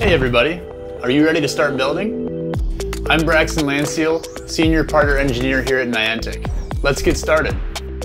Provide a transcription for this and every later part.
Hey everybody, are you ready to start building? I'm Braxton Landseal, Senior Partner Engineer here at Niantic. Let's get started.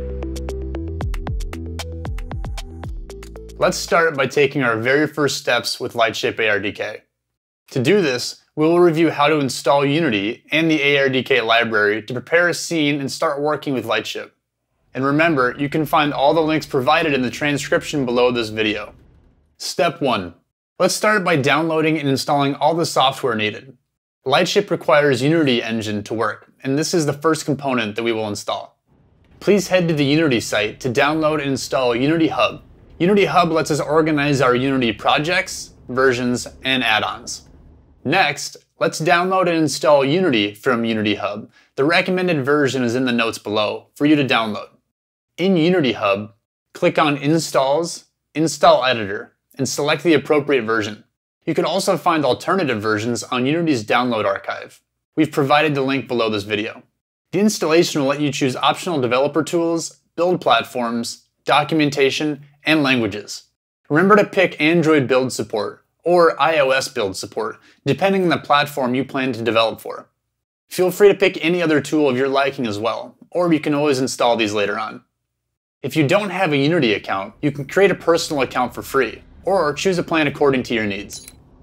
Let's start by taking our very first steps with Lightship ARDK. To do this, we will review how to install Unity and the ARDK library to prepare a scene and start working with Lightship. And remember, you can find all the links provided in the transcription below this video. Step 1. Let's start by downloading and installing all the software needed. Lightship requires Unity engine to work, and this is the first component that we will install. Please head to the Unity site to download and install Unity Hub. Unity Hub lets us organize our Unity projects, versions, and add-ons. Next, let's download and install Unity from Unity Hub. The recommended version is in the notes below for you to download. In Unity Hub, click on Installs, Install Editor, and select the appropriate version. You can also find alternative versions on Unity's download archive. We've provided the link below this video. The installation will let you choose optional developer tools, build platforms, documentation, and languages. Remember to pick Android build support or iOS build support, depending on the platform you plan to develop for. Feel free to pick any other tool of your liking as well, or you can always install these later on. If you don't have a Unity account, you can create a personal account for free, or choose a plan according to your needs.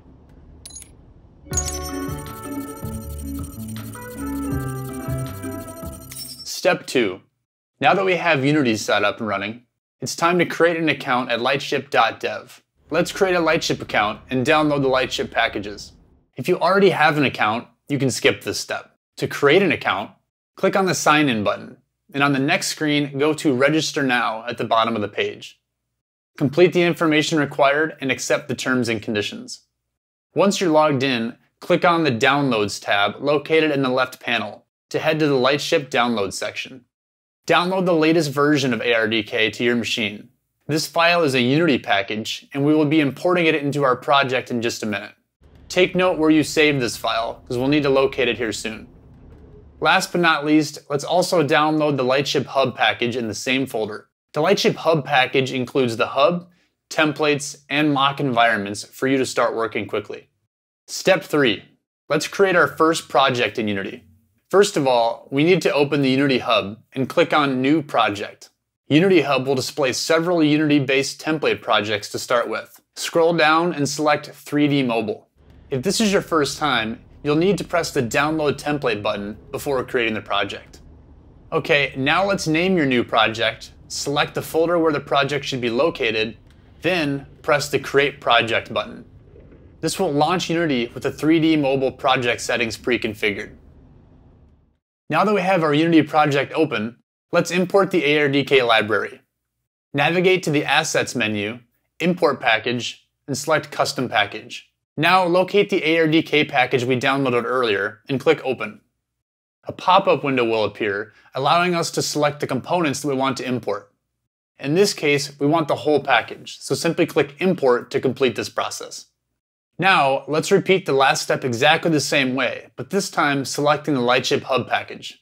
Step 2. Now that we have Unity set up and running, it's time to create an account at lightship.dev. Let's create a Lightship account and download the Lightship packages. If you already have an account, you can skip this step. To create an account, click on the Sign In button, and on the next screen, go to Register Now at the bottom of the page. Complete the information required and accept the terms and conditions. Once you're logged in, click on the Downloads tab located in the left panel to head to the Lightship Download section. Download the latest version of ARDK to your machine. This file is a Unity package, and we will be importing it into our project in just a minute. Take note where you save this file, because we'll need to locate it here soon. Last but not least, let's also download the Lightship Hub package in the same folder. The Lightship Hub package includes the hub, templates, and mock environments for you to start working quickly. Step 3. Let's create our first project in Unity. First of all, we need to open the Unity Hub and click on New Project. Unity Hub will display several Unity-based template projects to start with. Scroll down and select 3D Mobile. If this is your first time, you'll need to press the Download Template button before creating the project. Okay, now let's name your new project, select the folder where the project should be located, then press the Create Project button. This will launch Unity with the 3D Mobile project settings pre-configured. Now that we have our Unity project open, let's import the ARDK library. Navigate to the Assets menu, Import Package, and select Custom Package. Now locate the ARDK package we downloaded earlier and click Open. A pop-up window will appear, allowing us to select the components that we want to import. In this case, we want the whole package, so simply click Import to complete this process. Now, let's repeat the last step exactly the same way, but this time selecting the Lightship Hub package.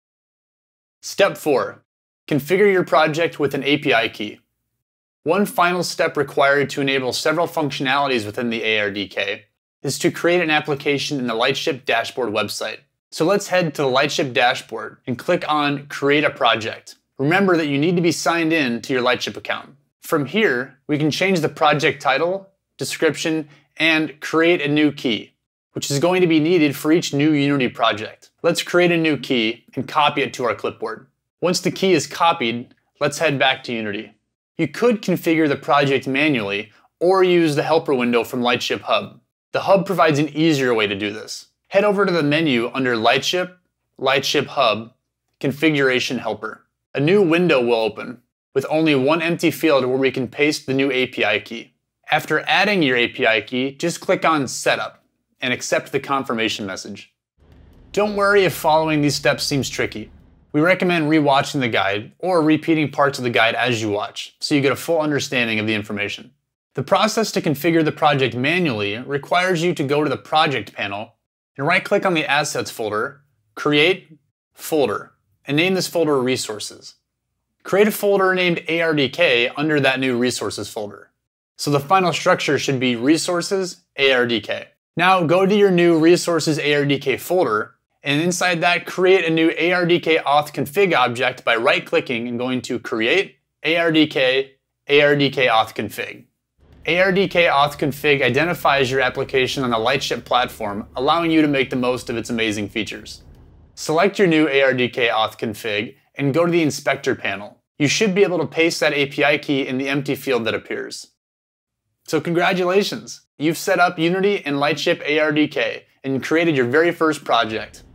Step 4. Configure your project with an API key. One final step required to enable several functionalities within the ARDK is to create an application in the Lightship dashboard website. So let's head to the Lightship dashboard and click on Create a Project. Remember that you need to be signed in to your Lightship account. From here, we can change the project title, description, and create a new key, which is going to be needed for each new Unity project. Let's create a new key and copy it to our clipboard. Once the key is copied, let's head back to Unity. You could configure the project manually or use the helper window from Lightship Hub. The Hub provides an easier way to do this. Head over to the menu under Lightship, Lightship Hub, Configuration Helper. A new window will open with only one empty field where we can paste the new API key. After adding your API key, just click on Setup and accept the confirmation message. Don't worry if following these steps seems tricky. We recommend rewatching the guide or repeating parts of the guide as you watch, so you get a full understanding of the information. The process to configure the project manually requires you to go to the Project panel and right-click on the Assets folder, Create, Folder, and name this folder Resources. Create a folder named ARDK under that new Resources folder. So the final structure should be Resources ARDK. Now go to your new Resources ARDK folder, and inside that, create a new ARDK auth config object by right-clicking and going to Create, ARDK, ARDK auth config. ARDK auth config identifies your application on the Lightship platform, allowing you to make the most of its amazing features. Select your new ARDK auth config and go to the Inspector panel. You should be able to paste that API key in the empty field that appears. So congratulations! You've set up Unity and Lightship ARDK and created your very first project.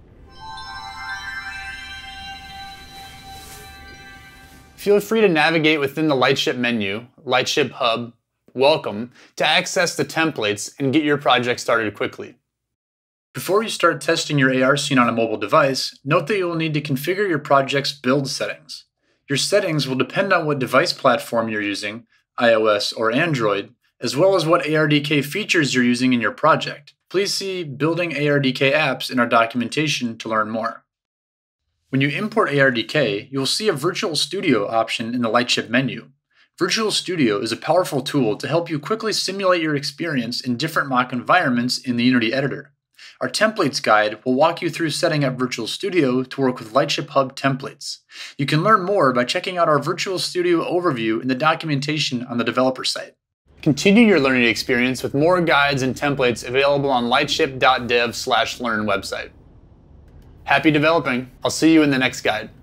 Feel free to navigate within the Lightship menu, Lightship Hub, Welcome, to access the templates and get your project started quickly. Before you start testing your AR scene on a mobile device, note that you will need to configure your project's build settings. Your settings will depend on what device platform you're using, iOS or Android, as well as what ARDK features you're using in your project. Please see Building ARDK Apps in our documentation to learn more. When you import ARDK, you'll see a Virtual Studio option in the Lightship menu. Virtual Studio is a powerful tool to help you quickly simulate your experience in different mock environments in the Unity editor. Our templates guide will walk you through setting up Virtual Studio to work with Lightship Hub templates. You can learn more by checking out our Virtual Studio overview in the documentation on the developer site. Continue your learning experience with more guides and templates available on lightship.dev/learn website. Happy developing! I'll see you in the next guide.